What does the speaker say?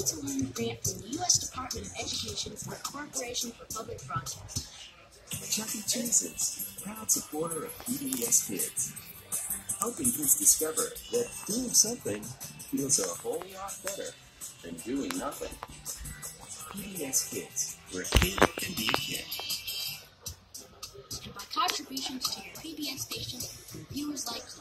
to learn a grant from the U.S. Department of Education for Corporation for Public Broadcasting. Chuck E. Cheese's, proud supporter of PBS Kids, helping kids discover that doing something feels a whole lot better than doing nothing. PBS Kids, where a kid can be a kid. And by contributions to your PBS station from viewers like